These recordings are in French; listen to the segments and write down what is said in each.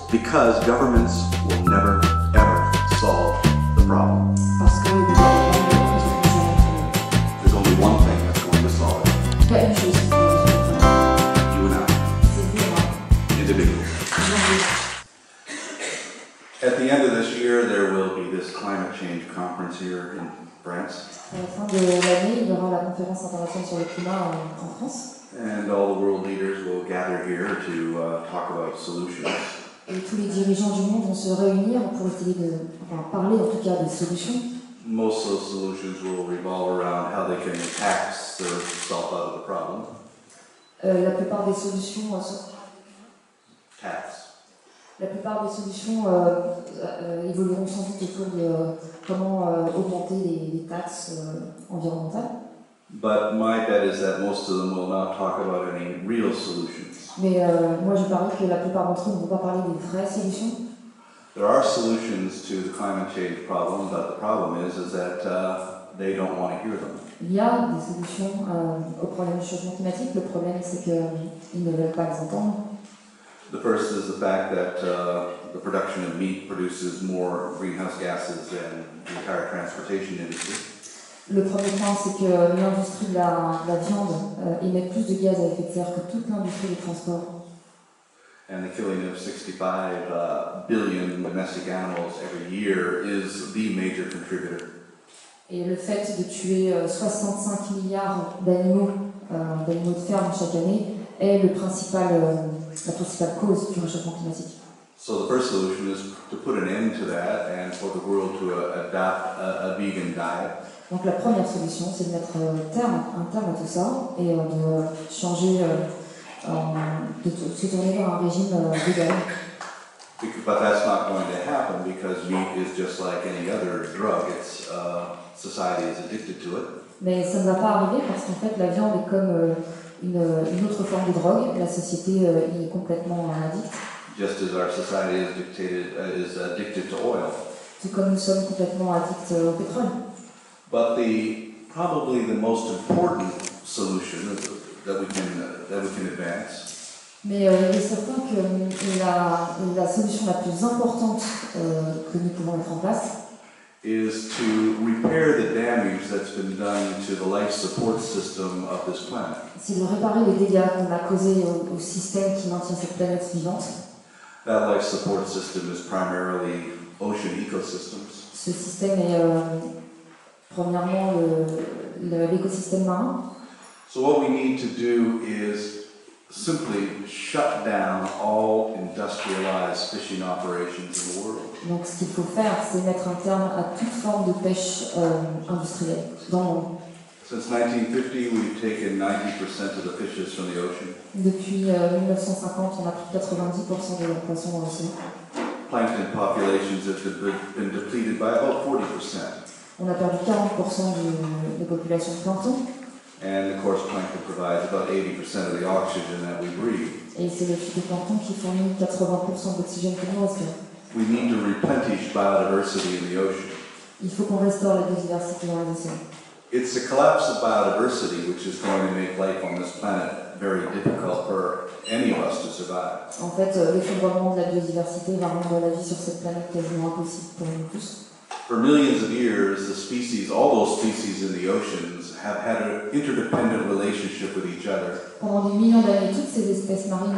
Because governments will never, ever solve the problem. Parce que les gouvernements ne résolvent jamais There's only one thing that's going to solve it. le problème. Pas une chose qui peut résoudre le problème. You and I, C'est vous et moi. individuals. Aujourd'hui. At the end of this year, there will be this climate change conference here in France. À la fin de l'année, il y aura la conférence internationale sur le climat en France. And all the world leaders will gather here to talk about solutions. Et tous les dirigeants du monde vont se réunir pour essayer parler en tout cas des solutions. Most of those solutions will revolve around how they can tax themselves out of the problem. La plupart des solutions Tax. La plupart des solutions évolueront sans doute autour de comment augmenter les taxes environnementales. But my bet is that most of them will not talk about any real solutions. Mais moi je parie que la plupart d'entre eux ne vont pas parler des vraies solutions. There are solutions to the climate change problem, but the problem is that they don't want to hear them. Il y a des solutions au problème du changement climatique. Le problème c'est qu'ils ne veulent pas les entendre. The first is the fact that the production of meat produces more greenhouse gases than the entire transportation industry. Le premier point, c'est que l'industrie de la viande émet plus de gaz à effet de serre que toute l'industrie des transports. And the killing of 65 billion domestic animals every year is the major contributor. Et le fait de tuer 65 milliards d'animaux de ferme chaque année est la principale cause du réchauffement climatique. So the first solution is to put an end to that and for the world to adopt a vegan diet. Donc la première solution, c'est de mettre un terme à tout ça et de changer, de se tourner vers un régime végan. But that's not going to happen because meat is just like any other drug. It's society is addicted to it. Mais ça ne va pas arriver parce qu'en fait la viande est comme une autre forme de drogue. La société y est complètement addict. Just as our society is addicted to oil. Tout comme nous sommes complètement addicts au pétrole. But probably the most important solution that we can advance. Mais il est certain que la solution la plus importante que nous pouvons mettre en place is to repair the damage that's been done to the life support system of this planet. C'est de réparer les dégâts qu'on a causés au système qui maintient cette planète vivante. That life support system is primarily ocean ecosystems. Ce système est premièrement l'écosystème marin. So what we need to do is simply shut down all industrialized fishing operations in the world. Donc ce qu'il faut faire, c'est mettre un terme à toute forme de pêche industrielle dans le monde. Since 1950, we've taken 90% of the fishes from the ocean. Depuis 1950, on a pris 90% de la poisson dans l'océan. Plankton populations have been depleted by about 40%. On a perdu 40% des populations de plancton. And of course, plankton provides about 80% of the oxygen that we breathe. Et c'est le type de plancton qui fournit 80% d'oxygène que nous respirons. We need to replenish biodiversity in the ocean. Il faut qu'on restaure la biodiversité dans les océans. It's the collapse of biodiversity which is going to make life on this planet very difficult for any of us to survive. En fait, l'effondrement de la biodiversité va rendre la vie sur cette planète quasiment impossible pour nous tous. For millions of years, all those species in the oceans have had an interdependent relationship with each other. Pendant des millions d'années, toutes ces espèces marines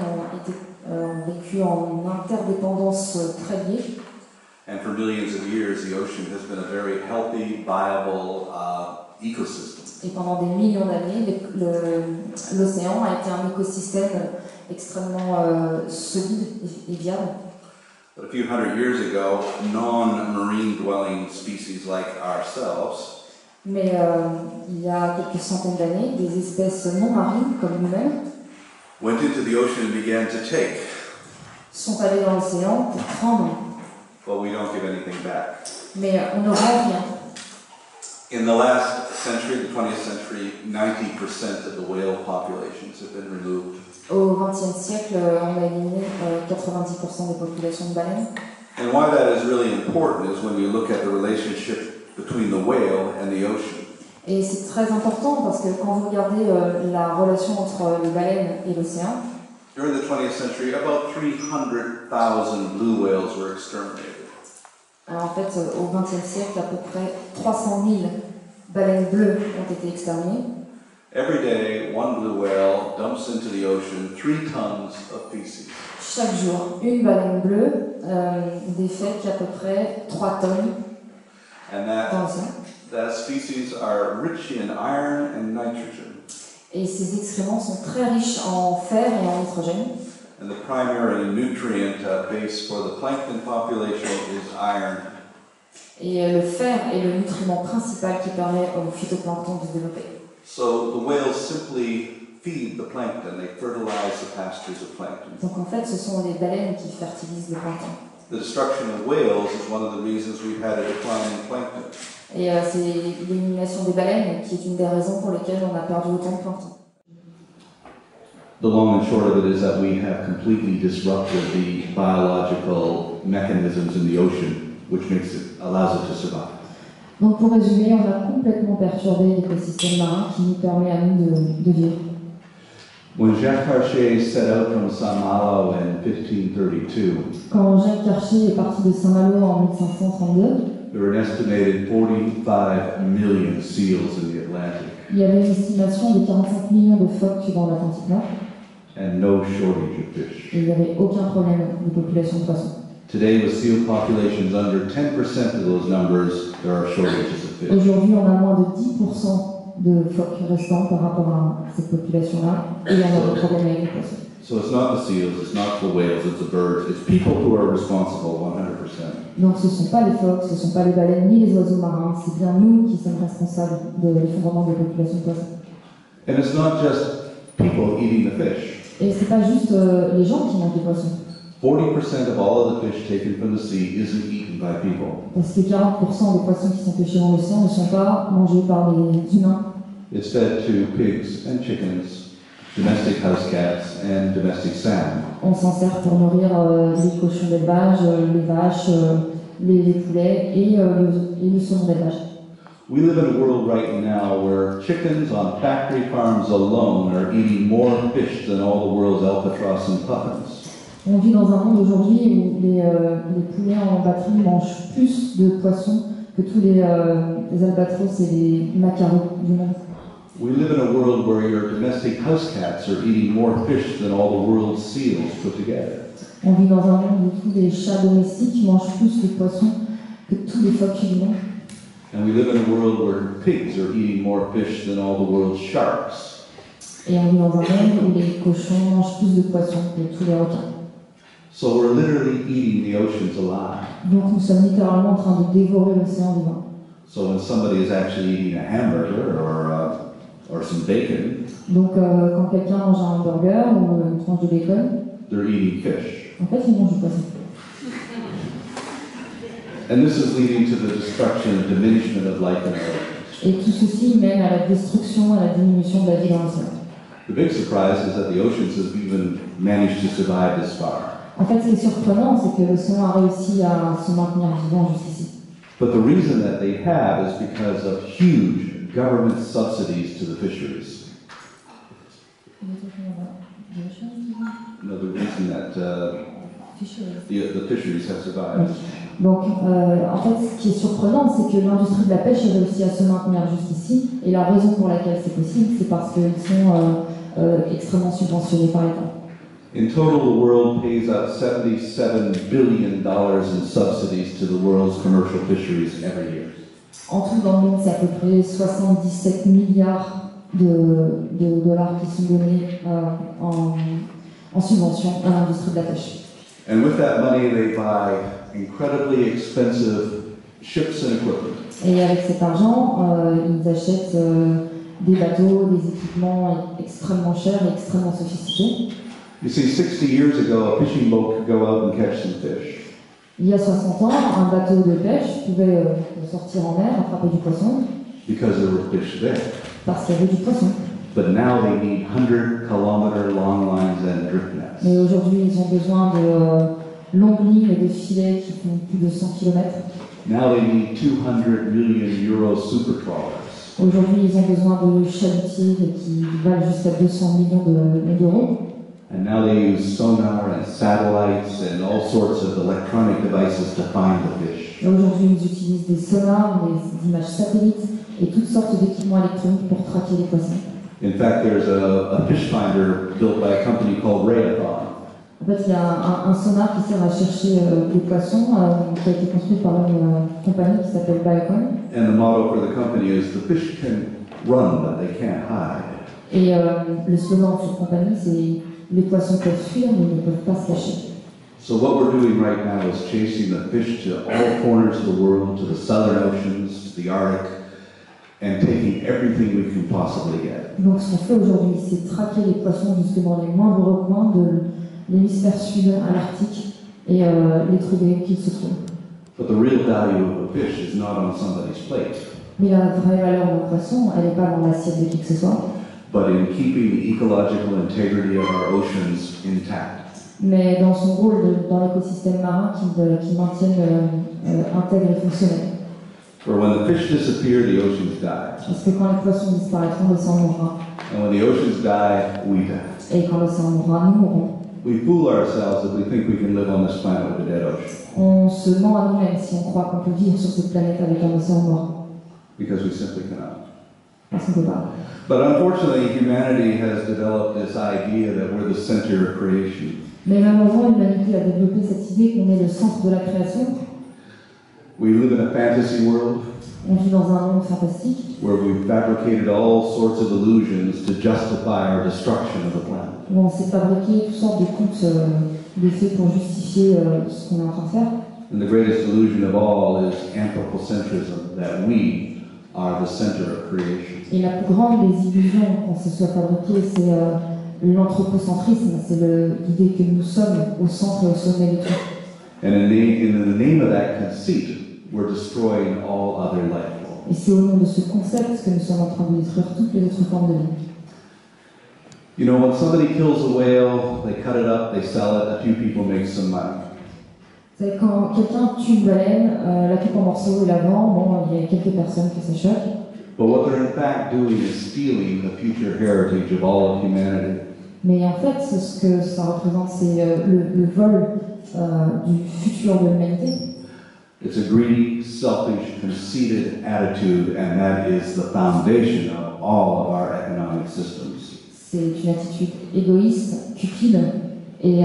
ont vécu en interdépendance très liée. And for millions of years, the ocean has been a very healthy, viable ecosystem. Et pendant des millions d'années, l'océan a été un écosystème extrêmement solide et viable. But a few hundred years ago, non-marine dwelling species like ourselves Mais il y a quelques centaines d'années, des espèces non marines comme nous-mêmes went into the ocean and began to take. sont allées dans l'océan pour prendre. But we don't give anything back. Mais on ne rend rien. In the last century, the 20th century, 90% of the whale populations have been removed. Au XXe siècle, on a éliminé 90% des populations de baleines. And why that is really important is when you look at the relationship between the whale and the ocean. Et c'est très important parce que quand vous regardez la relation entre les baleines et l'océan, During the 20th century, about 300,000 blue whales were exterminated. Alors en fait, au XXe siècle, à peu près 300 000 baleines bleues ont été exterminées. Every day, one blue whale dumps into the ocean 3 tons of feces. Chaque jour, une baleine bleue défèque à peu près 3 tonnes And dans l'océan. those feces are rich in iron and nitrogen. Et ces excréments sont très riches en fer et en nitrogène. And the primary nutrient base for the plankton population is iron. Et le fer est le nutriment principal qui permet au phytoplancton de se développer. So the whales simply feed the plankton, they fertilize the pastures of plankton. Donc en fait, ce sont les baleines qui fertilisent le plancton. The destruction of whales is one of the reasons we've had a decline in plankton. Et c'est l'élimination des baleines qui est une des raisons pour lesquelles on a perdu autant de plancton. The long and short of it is that we have completely disrupted the biological mechanisms in the ocean, which allows it to survive. Donc pour résumer, on a complètement perturbé l'écosystème marin qui nous permet à nous de vivre. When Jacques Cartier set out from Saint-Malo in 1532, Quand Jacques Cartier est parti de Saint-Malo en 1532, there were an estimated 45 million seals in the Atlantic, il y avait une estimation de 45 millions de phoques dans l'Atlantique Nord and no shortage of fish. et il n'y avait aucun problème de population de poissons. Today, with seal populations under 10% of those numbers, there are shortages of fish. Aujourd'hui, on a moins de 10% de phoques restants par rapport à cette population-là et on a des problèmes avec les poissons. So it's not the seals, it's not the whales, it's the birds. It's people who are responsible 100%. Donc ce ne sont pas les phoques, ce ne sont pas les baleines ni les oiseaux marins, c'est bien nous qui sommes responsables de l'effondrement des populations de poissons. And it's not just people eating the fish. Et c'est pas juste les gens qui mangent des poissons. 40% of all of the fish taken from the sea isn't eaten by people. Parce que 40% des poissons qui sont pêchés dans l'océan ne sont pas mangés par les humains. It's fed to pigs and chickens, domestic house cats, and domestic salmon. On s'en sert pour nourrir les cochons d'élevage, les vaches, les poulets et le saumon d'élevage. We live in a world right now where chickens on factory farms alone are eating more fish than all the world's albatross and puffins. On vit dans un monde aujourd'hui où les poulets en batterie mangent plus de poissons que tous les albatros et les macarons du monde. We live in a world where your domestic house cats are eating more fish than all the world's seals put together. On vit dans un monde où tous les chats domestiques mangent plus de poissons que tous les phoques du monde. And we live in a world where pigs are eating more fish than all the world's sharks. Et on vit dans un monde où les cochons mangent plus de poissons que tous les requins. So we're literally eating the oceans alive. Donc nous sommes littéralement en train de dévorer l'océan vivant. So when somebody is actually eating a hamburger or some bacon, Donc quand quelqu'un mange un hamburger ou une tranche de bacon, they're eating fish. en fait il mange du poisson. And this is leading to the destruction and diminishment of life in our oceans. Et tout ceci mène à la destruction, à la diminution de la vie dans l'océan. The big surprise is that the oceans have even managed to survive this far. En fait, ce qui est surprenant, c'est que l'océan a réussi à se maintenir vivant jusqu'ici. But the reason that they have is because of huge government subsidies to the fisheries. Another reason that the fisheries have survived. Donc, en fait, ce qui est surprenant, c'est que l'industrie de la pêche a réussi à se maintenir jusqu'ici. Et la raison pour laquelle c'est possible, c'est parce qu'ils sont extrêmement subventionnés par l'État. In total, the world pays out $77 billion in subsidies to the world's commercial fisheries every year. En tout, dans le monde, c'est à peu près 77 milliards de dollars qui sont donnés en subvention à l'industrie de la pêche. And with that money, they buy incredibly expensive ships and equipment. Et avec cet argent, ils achètent des bateaux, des équipements extrêmement chers et extrêmement sophistiqués. You see, 60 years ago, a fishing boat could go out and catch some fish. Il y a 60 ans, un bateau de pêche pouvait sortir en mer, attraper du poisson, Because there were fish there. parce qu'il y avait du poisson. But now they need 100-kilometer long lines and drift nets. Mais aujourd'hui, ils ont besoin de longues lignes et de filets qui font plus de 100 km. Now they need 200 million euro super trawlers. Aujourd'hui, ils ont besoin de chalutiers qui valent jusqu'à 200 millions d'euros. And now they use sonar and satellites and all sorts of electronic devices to find the fish. Et aujourd'hui, ils utilisent des sonars, des images satellites et toutes sortes d'équipements électroniques pour traquer les poissons. In fact, there's a fish finder built by a company called Rayathon. En fait, il y a un sonar qui sert à chercher les poissons, qui a été construit par une compagnie qui s'appelle Biocon. And the motto for the company is the fish can run, but they can't hide. Et le slogan de cette compagnie, c'est les poissons peuvent fuir, mais ils ne peuvent pas se cacher. So what we're doing right now is chasing the fish to all corners of the world, to the southern oceans, to the Arctic, and taking everything we can possibly get. Donc ce qu'on fait aujourd'hui, c'est traquer les poissons jusque dans les moindres recoins de l'hémisphère sud à l'Arctique et les trouver où qu'ils se trouvent. But the real value of a fish is not on somebody's plate, Mais la vraie valeur d'un poisson, elle n'est pas dans l'assiette de qui que ce soit, but in keeping the ecological integrity of our oceans intact. mais dans son rôle dans l'écosystème marin qui maintienne intègre et fonctionnel. For when the fish disappear, the oceans die. Parce que quand les poissons disparaîtront, l'océan mourra. And when the oceans die, we die. Et quand l'océan mourra, nous mourrons. We fool ourselves if we think we can live on this planet with a dead ocean, On se ment à nous-mêmes si on croit qu'on peut vivre sur cette planète avec un océan mort. because we simply cannot. Parce qu'on ne peut pas. But unfortunately, humanity has developed this idea that we're the center of creation. Mais malheureusement, l'humanité a développé cette idée qu'on est le centre de la création. We live in a fantasy world On vit dans un monde fantastique where we've fabricated all sorts of illusions to justify our destruction of the planet. où on s'est fabriqué toutes sortes de contes de faits pour justifier ce qu'on est en train de faire. And the greatest illusion of all is anthropocentrism, that we are the center of creation. Et la plus grande des illusions qu'on se soit fabriquée, c'est l'anthropocentrisme, c'est l'idée que nous sommes au centre et au sommet de tout. And in the name of that conceit, we're destroying all other life forms. Et c'est au nom de ce concept que nous sommes en train de détruire toutes les autres formes de vie. You know, when somebody kills a whale, they cut it up, they sell it, a few people make some money. Vous savez, quand quelqu'un tue une baleine, la coupe en morceaux et la vend, bon, il y a quelques personnes que ça choque. But what they're in fact doing is stealing the future heritage of all of humanity. Mais en fait, ce que ça représente, c'est le vol du futur de l'humanité. It's a greedy, selfish, conceited attitude, and that is the foundation of all of our economic systems. C'est une attitude égoïste, cupide, et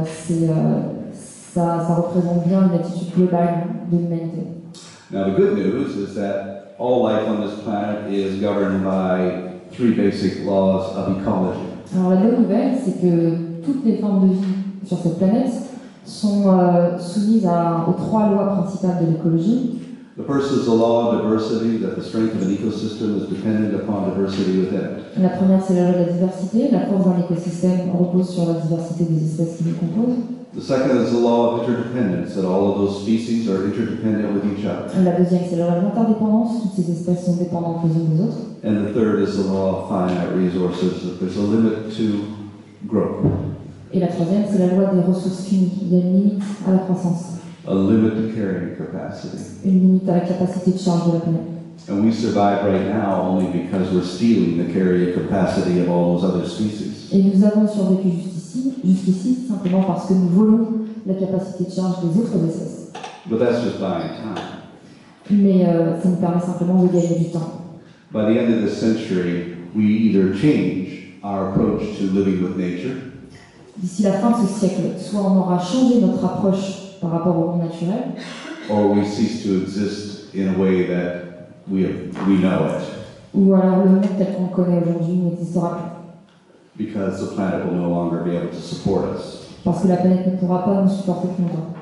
ça représente bien une attitude globale de l'humanité. Now, the good news is that all life on this planet is governed by three basic laws of ecology. Alors la bonne nouvelle, c'est que toutes les formes de vie sur cette planète sont soumises aux trois lois principales de l'écologie. The first is the law of diversity, that the strength of an ecosystem is dependent upon diversity within it. La première, c'est la loi de la diversité. La force d'un écosystème repose sur la diversité des espèces qui le composent. The second is the law of interdependence, that all of those species are interdependent with each other. La deuxième, c'est la loi de l'interdépendance. Toutes ces espèces sont dépendantes les unes des autres. And the third is the law of finite resources, that there's a limit to growth, Et la troisième, c'est la loi des ressources finies. Il y a une limite à la croissance, a limit to carrying capacity. une limite à la capacité de charge de la planète. And we survive right now only because we're stealing the carrying capacity of all those other species. Et nous avons survécu jusqu'ici simplement parce que nous volons la capacité de charge des autres espèces. But that's just buying time. Mais ça nous permet simplement de gagner du temps. By the end of this century, we either change our approach to living with nature, D'ici la fin de ce siècle, soit on aura changé notre approche par rapport au monde naturel, or we cease to exist in a way that we know it, ou alors le monde tel qu'on le connaît aujourd'hui n'existera plus. because the planet will no longer be able to support us. Parce que la planète ne pourra pas nous supporter plus longtemps.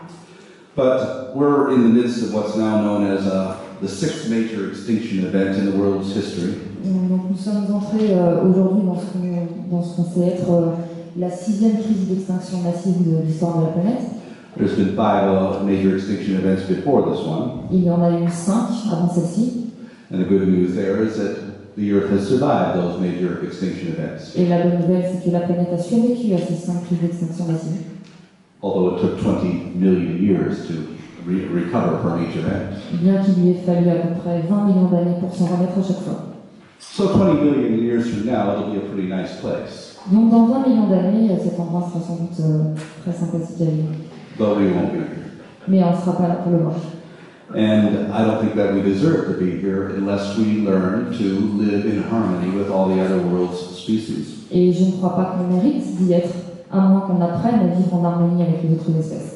But we're in the midst of what's now known as the sixth major extinction event in the world's history. Donc nous sommes entrés aujourd'hui dans ce qu'on sait être la 6e crise d'extinction massive de l'histoire de la planète. There's been five major extinction events before this one. Il y en a eu 5 avant celle-ci. And the good news there is that the Earth has survived those major extinction events, Et la bonne nouvelle, c'est que la planète a survécu à ces 5 crises d'extinction massive. although it took 20 million years to recover from each event. Bien qu'il lui ait fallu à peu près 20 millions d'années pour s'en remettre à chaque fois. So 20 million years from now, it'll be a pretty nice place. Donc dans 20 millions d'années, cet endroit sera sans doute très sympathique à vivre. but we won't be here. Mais on ne sera pas là pour le voir. And I don't think that we deserve to be here unless we learn to live in harmony with all the other world's species. Et je ne crois pas qu'on mérite d'y être, à moins qu'on apprenne à vivre en harmonie avec les autres espèces.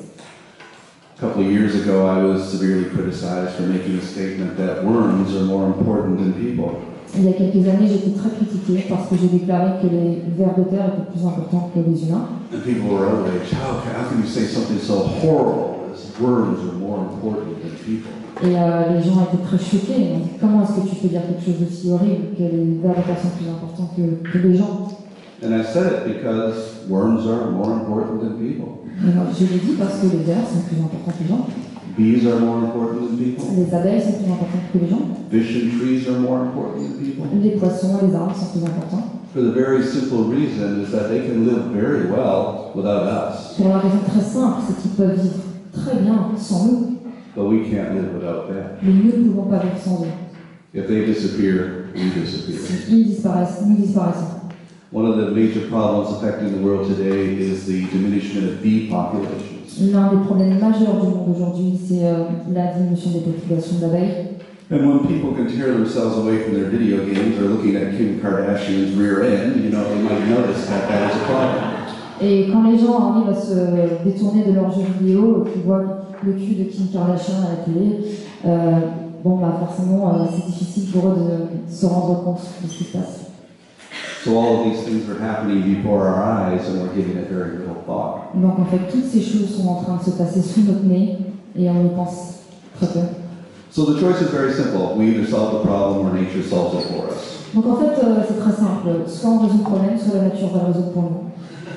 A couple of years ago, I was severely criticized for making a statement that worms are more important than people. Il y a quelques années, j'ai été très critiquée parce que j'ai déclaré que les vers de terre étaient plus importants que les humains. And people were outraged. How can you say something so horrible as worms are more important than people? Et les gens étaient très choqués. Ils m'ont dit, comment est-ce que tu peux dire quelque chose d'aussi horrible, que les vers de terre sont plus importants que les gens? And I said it because worms are more important than people. Et moi, je l'ai dit parce que les vers sont plus importants que les gens. Bees are more important than people. Les abeilles sont plus importantes que les gens. Fish and trees are more important than people. Les poissons et les arbres sont plus importants. For the very simple reason is that they can live very well without us, Pour la raison très simple, c'est qu'ils peuvent vivre très bien sans nous, but we can't live without them. mais nous ne pouvons pas vivre sans eux. If they disappear, we disappear. Ils disparaissent, nous disparaissons. One of the major problems affecting the world today is the diminishment of bee populations. L'un des problèmes majeurs du monde aujourd'hui, c'est la diminution des populations d'abeilles. And when people can tear themselves away from their video games or looking at Kim Kardashian's rear end, they might notice that that is a problem. Et quand les gens arrivent à se détourner de leurs jeux vidéo, qu'ils voient le cul de Kim Kardashian à la télé, forcément, c'est difficile pour eux de se rendre compte de ce qui se passe. So all of these things are happening before our eyes and we're giving it very little thought. Donc en fait, toutes ces choses sont en train de se passer sous notre nez et on y pense très peu. So the choice is very simple. We either solve the problem or nature solves it for us. Donc en fait, c'est très simple. Soit on résout le problème, soit la nature va le résoudre pour nous.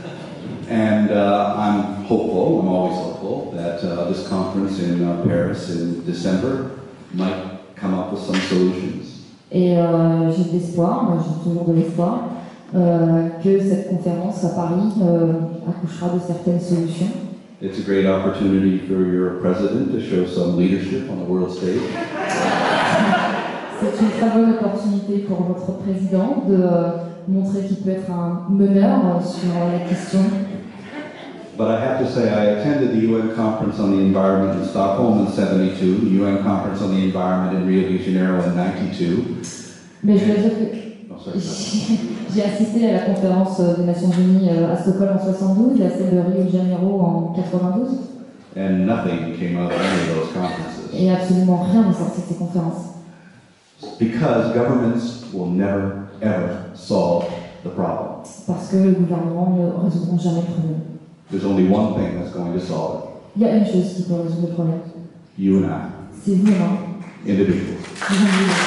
And I'm hopeful, I'm always hopeful, that this conference in Paris in December might come up with some solutions. Et j'ai de l'espoir, moi j'ai toujours de l'espoir, que cette conférence à Paris accouchera de certaines solutions. It's a great opportunity for your president to show some leadership on the world stage. C'est une très bonne opportunité pour votre président de montrer qu'il peut être un meneur sur la question. But I have to say, I attended the UN Conference on the Environment in Stockholm in 72, the UN Conference on the Environment in Rio de Janeiro in 92. Mais je dois dire que Oh, sorry. j'ai assisté à la conférence des Nations Unies à Stockholm en 72 et à celle de Rio de Janeiro en 92. And nothing came out of any of those conferences. Et absolument rien n'est sorti de ces conférences. Because governments will never, ever solve the problem. Parce que les gouvernements ne résoudront jamais le problème. There's only one thing that's going to solve Il y a une chose qui peut résoudre le problème. it. You and I, C'est vous et moi. individuals. Les individus.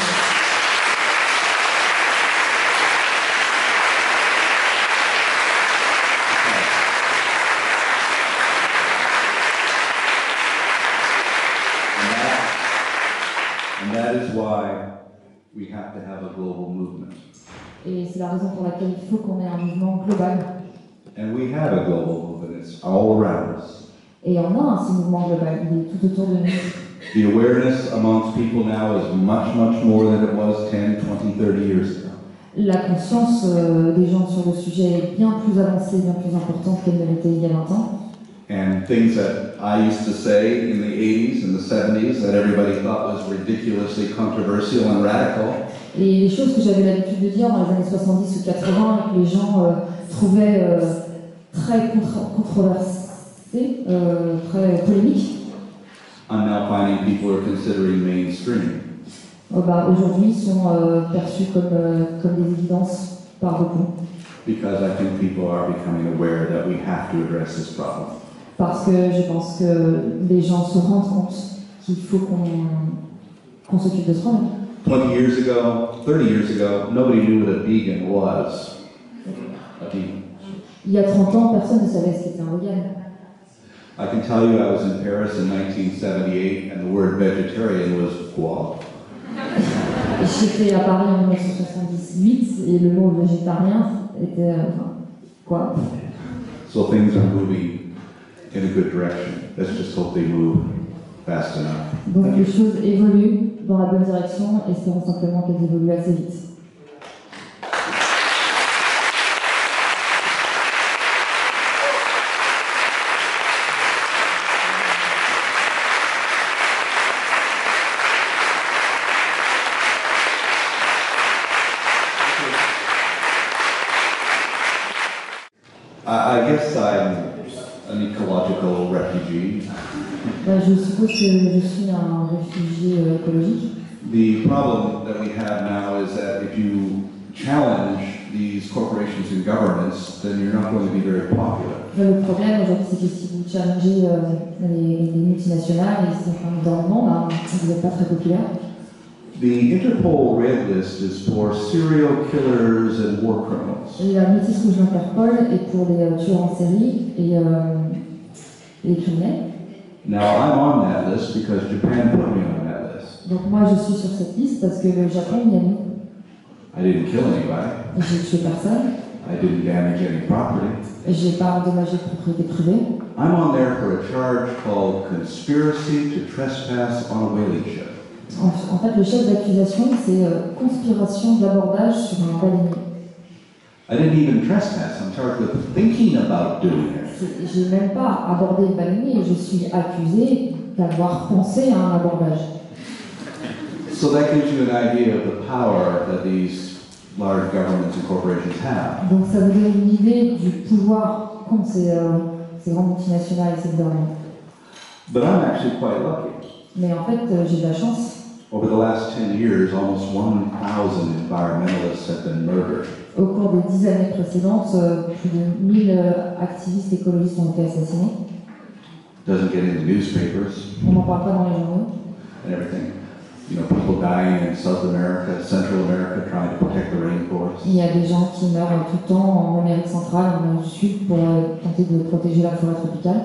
And that is why we have to have a global movement. Et c'est la raison pour laquelle il faut qu'on ait un mouvement global. And we have a global movement. It's all around us. Et on a ce mouvement global, il est tout autour de nous. The awareness amongst people now is much, much more than it was 10, 20, 30 years ago. La conscience des gens sur le sujet est bien plus avancée, bien plus importante qu'elle ne l'était il y a 20 ans. And things that I used to say in the 80s and the 70s that everybody thought was ridiculously controversial and radical, Et les choses que j'avais l'habitude de dire dans les années 70 ou 80 et que les gens trouvaient très controversées, très polémiques, I'm now finding people are considering mainstream. aujourd'hui sont perçues comme des évidences par beaucoup. Because I think people are becoming aware that we have to address this problem. Parce que je pense que les gens se rendent compte qu'il faut qu'on s'occupe de ce problème. 20 years ago, 30 years ago, nobody knew what a vegan was. A vegan. Il y a 30 ans, personne ne savait ce qu'était un vegan. I can tell you I was in Paris in 1978 and the word vegetarian was quoi? J'étais à Paris en 1978 et le mot végétarien était quoi? So things are moving in a good direction. Let's just hope they move fast enough. Donc les choses évoluent dans la bonne direction, espérons simplement qu'elles évoluent assez vite. guess I'm an ecological refugee. Je suppose que je suis un réfugié écologique. The problem that we have now is that if you challenge these corporations and governments, then you're not going to be very popular. Le problème aujourd'hui, c'est que si vous challengez les multinationales et certains gouvernements, vous n'êtes pas très populaire. The Interpol Red List is for serial killers and war criminals. La notice rouge d'Interpol est pour les tueurs en série et les criminels. Now, I'm on that list because Japan put me on that list. Donc moi, je suis sur cette liste parce que le Japon m'y a mis. I didn't kill anybody. J'ai tué personne. I didn't damage any property. J'ai pas endommagé de propriété privée. I'm on there for a charge called conspiracy to trespass on a whaling ship. En fait, le chef d'accusation, c'est conspiration d'abordage sur un baleinier. I didn't even trespass. I'm charged with thinking about doing it. J'ai même pas abordé le baleinier, je suis accusé d'avoir pensé à un abordage. So that gives you an idea of the power that these large governments and corporations have. Donc ça vous donne une idée du pouvoir qu'ont ces grandes multinationales et ces gouvernements. But I'm actually quite lucky. Mais en fait, j'ai de la chance. Over the last 10 years, almost 1,000 environmentalists have been murdered. Au cours des 10 années précédentes, plus de 1000 activistes écologistes ont été assassinés. Doesn't get in the newspapers On n'en parle pas dans les journaux. and everything. You know, people dying in South America, Central America, trying to protect the rainforest. Il y a des gens qui meurent tout le temps en Amérique centrale, en Amérique du Sud, pour tenter de protéger la forêt tropicale.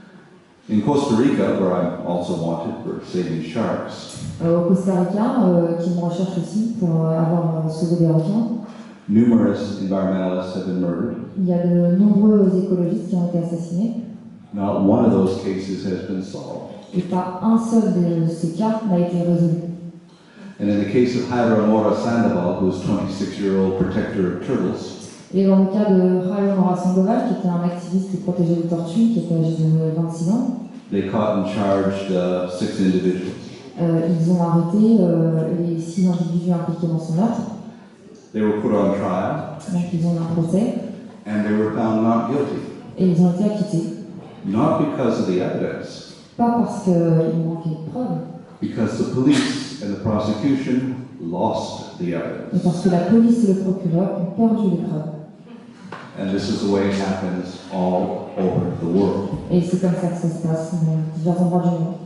In Costa Rica, where I'm also wanted for saving sharks, Au Costa Rica, qui me recherche aussi pour avoir sauvé des requins, numerous environmentalists have been murdered. il y a de nombreux écologistes qui ont été assassinés. Not one of those cases has been solved. Et pas un seul de ces cas n'a été résolu. And in the case of Jairo Mora Sandoval, who was 26-year-old protector of turtles, Et dans le cas de Jairo Mora Sandoval, qui était un activiste qui protégeait les tortues, qui était âgé de 26 ans, they caught and charged 6 individuals. ils ont arrêté les 6 individus impliqués dans son meurtre. They were put on trial, Donc ils ont eu un procès and they were found not guilty. et ils ont été acquittés. Not because of the evidence, Pas parce qu'il manquait de preuves, because the police and the prosecution lost the mais evidence. parce que la police et le procureur ont perdu les preuves. And this is the way it happens all over the world. Et c'est comme ça que ça se passe dans divers endroits du monde.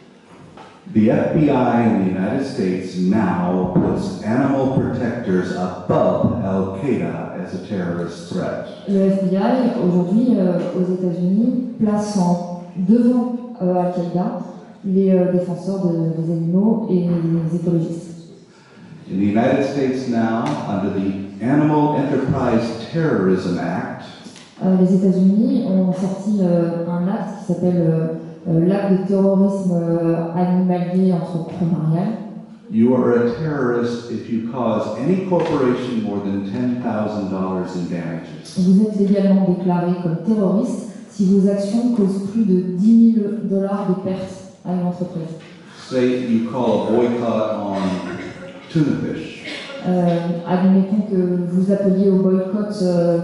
The FBI in the United States now puts animal protectors above Al-Qaeda as a terrorist threat. Le FBI, aujourd'hui, aux États-Unis, place devant Al-Qaïda les défenseurs des animaux et les écologistes. In the United States now, under the Animal Enterprise Terrorism Act, Les États-Unis ont sorti un acte qui s'appelle l'acte de terrorisme animalier entrepreneurial. you are a terrorist if you cause any corporation more than $10,000 in damages. Vous êtes légalement déclaré comme terroriste si vos actions causent plus de $10 000 de pertes à une entreprise. Say you call a boycott on tuna fish. Admettons que vous appeliez au boycott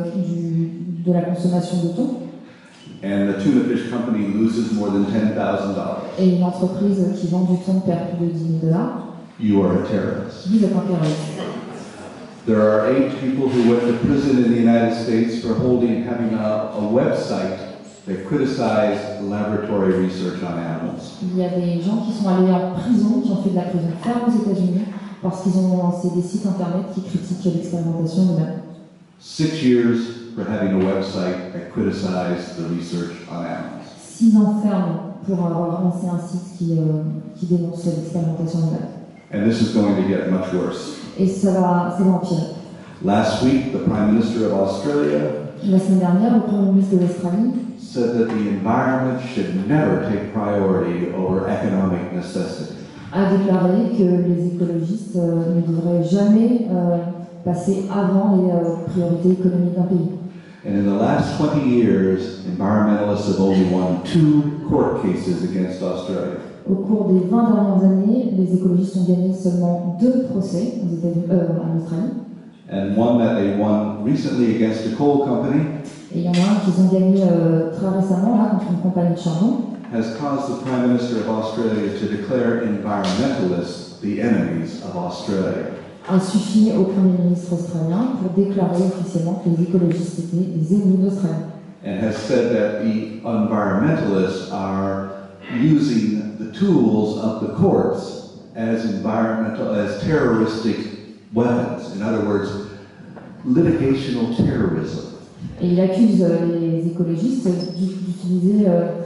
de la consommation de thon And the tuna fish company loses more than $10,000. et une entreprise qui vend du thon perd plus de $10 000. You are a terrorist. Vous êtes un terroriste. There are 8 people who went to prison in the United States for having a website that criticized laboratory research on animals. Il y a des gens qui sont allés en prison, qui ont fait de la prison ferme aux États-Unis parce qu'ils ont lancé des sites internet qui critiquent l'expérimentation humaine. 6 years for having a website that criticized the research on animals. 6 ans ferme pour avoir lancé un site qui dénonce l'expérimentation humaine. And this is going to get much worse. Et ça va empirer. Last week, the Prime Minister of Australia La semaine dernière, le Premier ministre de l'Australie said that the environment should never take priority over economic necessity. a déclaré que les écologistes ne devraient jamais passer avant les priorités économiques d'un pays. And in the last 20 years, environmentalists have only won 2 court cases against Australia. Au cours des 20 dernières années, les écologistes ont gagné seulement 2 procès aux États-Unis, en Australie. and one that they won recently against a coal company Et il y en a un qu'ils ont gagné très récemment là, contre une compagnie de charbon, has caused the Prime Minister of Australia to declare environmentalists the enemies of Australia. a suffi au Premier ministre australien pour déclarer officiellement que les écologistes étaient des ennemis d'Australie. And has said that the environmentalists are using the tools of the courts as terroristic weapons. In other words, litigational terrorism. Et il accuse les écologistes d'utiliser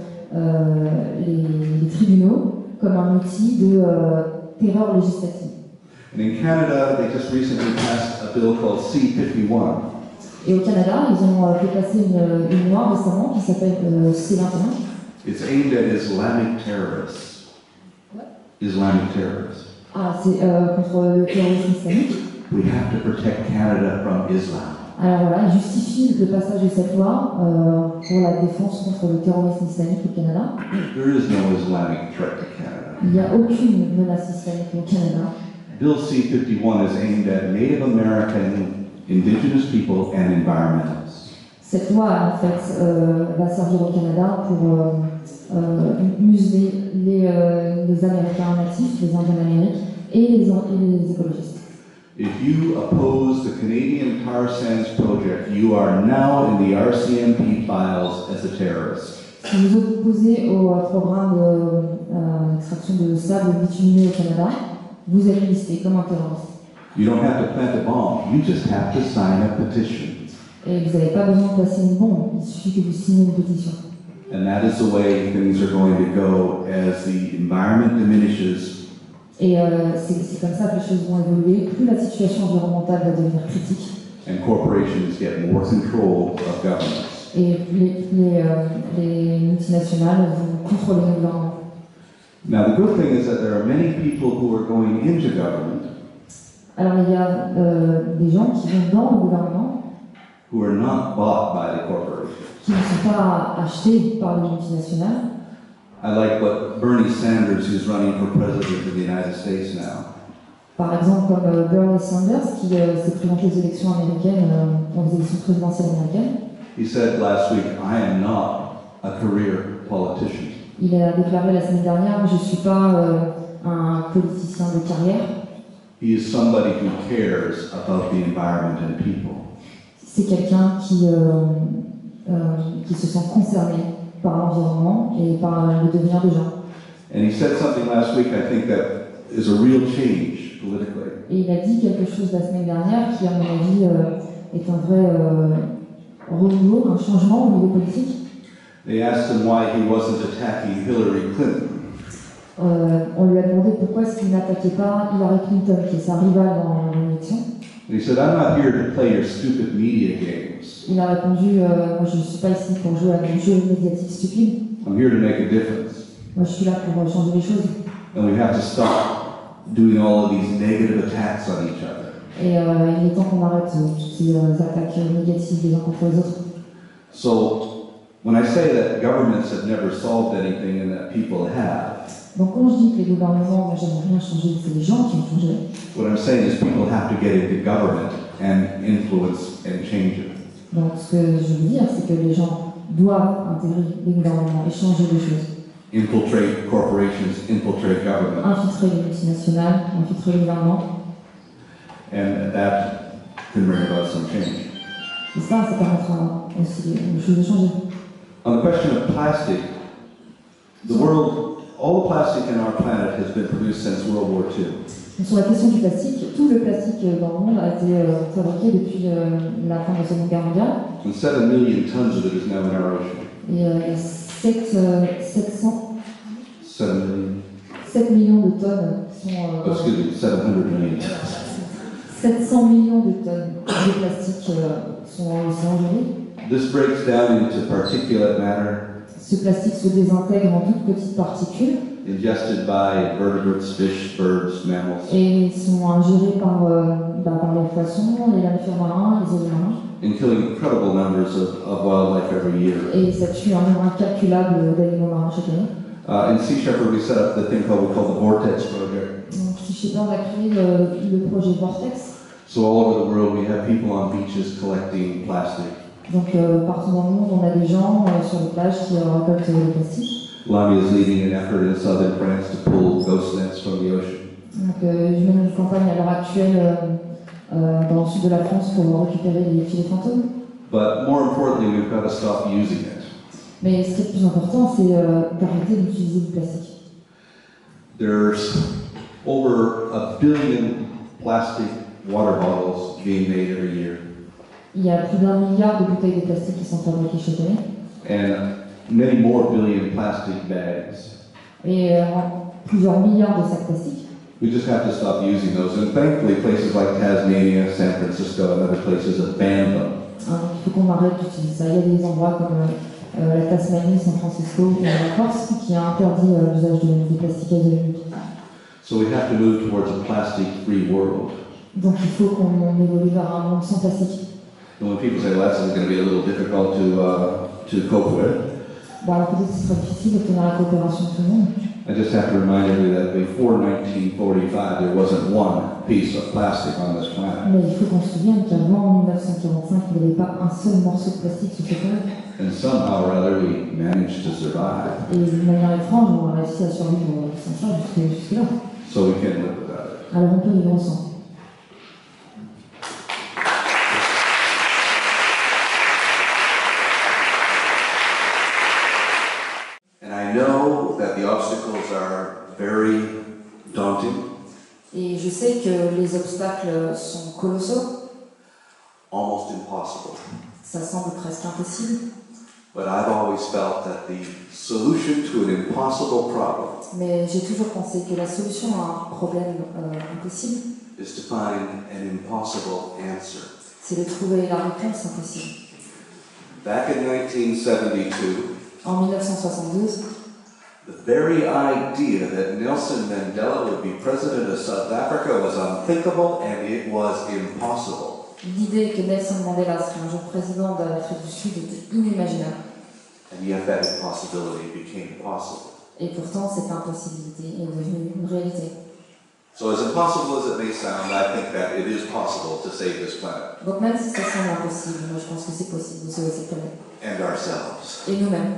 les tribunaux comme un outil de terreur législative. And in Canada, they just recently passed a bill called C-51. Et au Canada, ils ont fait passer une loi récemment qui s'appelle C-21. It's aimed at Islamic terrorists. What? Islamic terrorists. Ah, c'est contre le terrorisme islamique. We have to protect Canada from Islam. Alors voilà, il justifie le passage de cette loi pour la défense contre le terrorisme islamique au Canada. There is no Islamic threat to Canada. Il n'y a aucune menace islamique au Canada. Bill C-51 is aimed at Native American, Indigenous people, and environmentalists. Cette loi, en fait, va servir au Canada pour museler les Américains natifs, les Indiens d'Amérique et les écologistes. If you oppose the Canadian tar sands project, you are now in the RCMP files as a terrorist. Si vous vous opposez au programme d'extraction de sable bitumineux au Canada, vous êtes listé comme un terroriste. You don't have to plant a bomb, you just have to sign a petition. Et vous n'avez pas besoin de placer une bombe, il suffit que vous signez une pétition. And that is the way things are going to go as the environment diminishes. Et c'est comme ça que les choses vont évoluer. Plus la situation environnementale va devenir critique, And corporations get more control of governments. et les multinationales vont contrôler nos gouvernements. Now, the good thing is that there are many people who are going into government Alors il y a des gens qui vont dans le gouvernement who are not bought by the corporations. qui ne sont pas achetés par les multinationales. I like what Bernie Sanders, who's running for president of the United States now, Par exemple, comme Bernie Sanders, qui s'est présenté aux élections américaines, aux élections présidentielles américaines, he said last week, I am not a career politician. il a déclaré la semaine dernière, je ne suis pas un politicien de carrière, He is somebody who cares about the environment and people. c'est quelqu'un qui se sent concerné par l'environnement et par le devenir des gens. And he said something last week, I think that is a real change politically. Et il a dit quelque chose la semaine dernière qui, à mon avis, est un vrai renouveau, un changement au niveau politique. They asked him why he wasn't attacking Hillary Clinton. On lui a demandé pourquoi est-ce qu'il n'attaquait pas Hillary Clinton, qui est sa rivale dans l'élection. And he said, I'm not here to play your stupid media games. Il a répondu moi je ne suis pas ici pour jouer à des jeux médiatiques stupides. I'm here to make a difference. Moi je suis là pour changer les choses. And we have to stop doing all of these negative attacks on each other. Et il est temps qu'on arrête toutes ces attaques négatives les uns contre les autres. So when I say that governments have never solved anything and that people have, Donc quand je dis que les gouvernements n'ont jamais rien changé, c'est les gens qui ont changé. what I'm saying is people have to get into government and influence and change it. Donc ce que je veux dire, c'est que les gens doivent intégrer les gouvernements et changer les choses. Infiltrate corporations, infiltrate government. Infiltrer les multinationales, infiltrer le gouvernement. And that can bring about some change. Et ça permettra aussi les choses de changer. On the question of plastic, the world, all the plastic in our planet has been produced since World War II. Donc, sur la question du plastique, tout le plastique dans le monde a été fabriqué depuis la fin de la Seconde Guerre mondiale. And 7 million tons of it is now in our ocean. Et 7 millions de tonnes sont... Excuse me, 700 million tons. 700 millions de tonnes de plastique sont dans l'océan aujourd'hui. This breaks down into particulate matter, Ce plastique se désintègre en toutes petites particules ingested by vertebrates, fish, birds, mammals, et ils sont ingérés par les poissons, les mammifères marins, les oiseaux marins. and killing incredible numbers of wildlife every year. Et ça tue un nombre incalculable d'animaux marins chaque année. In Sea Shepherd, we set up the thing we call the Vortex Project. Donc, Sea Shepherd a créé le projet Vortex. So all over the world, we have people on beaches collecting plastic. Donc partout dans le monde, on a des gens sur les plages qui récoltent le plastique. Lamia is leading an effort in southern France to pull ghost nets from the ocean. Donc je mène une campagne à l'heure actuelle dans le sud de la France pour récupérer les filets fantômes. But more importantly, we've got to stop using it. Mais ce qui est le plus important, c'est d'arrêter d'utiliser du plastique. There's over 1 billion plastic water bottles being made every year. Il y a plus d'1 milliard de bouteilles de plastique qui sont fabriquées chaque année. And many more billion plastic bags. Et plusieurs milliards de sacs plastiques. We just have to stop using those. And thankfully, places like Tasmania, San Francisco, and other places have banned them. Il faut qu'on arrête d'utiliser ça. Il y a des endroits comme la Tasmanie, San Francisco et la Corse qui a interdit l'usage des plastiques à usage unique. So we have to move towards a plastic-free world. Donc il faut qu'on évolue vers un monde sans plastique. And when people say, well, that's going to be a little difficult to cope with, Bon, alors peut-être que ce sera difficile d'obtenir la coopération de tout le monde. I just have to remind everybody that before 1945, there wasn't one piece of plastic on this planet. Mais il faut qu'on se souvienne qu'avant 1945, il n'y avait pas un seul morceau de plastique sur cette planète. And somehow or other, we managed to survive. Et d'une manière étrange, on a réussi à survivre sans ça jusque-là. So we can live without it. Alors on peut vivre ensemble. And I know that the obstacles are very daunting, Et je sais que les obstacles sont colossaux, almost impossible. ça semble presque impossible, But I've always felt that the solution to an impossible problem mais j'ai toujours pensé que la solution à un problème impossible, is to find an impossible answer. c'est de trouver la réponse impossible. Back in 1972, En 1972, the very idea that Nelson Mandela would be president of South Africa was unthinkable and it was impossible. l'idée que Nelson Mandela serait un jour président de l'Afrique du Sud était inimaginable. And yet that impossibility became possible. Et pourtant, cette impossibilité est devenue une réalité. So as impossible as it may sound, I think that it is possible to save this planet Donc même si ça semble impossible, moi je pense que c'est possible de sauver cette planète. and ourselves. Et nous-mêmes.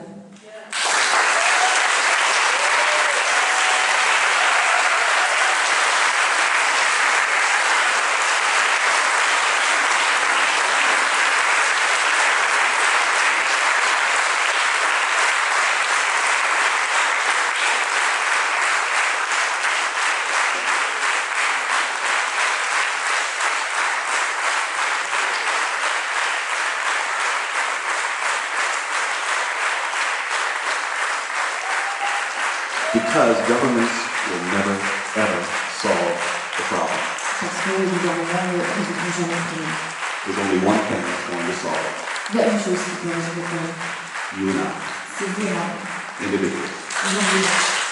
Because governments will never, ever solve the problem. Parce que le gouvernement ne résout jamais le problème. There's only one thing that's going to solve it. Il y a une chose qui peut résoudre le problème. You and I, C'est vous et moi. individually. Aujourd'hui.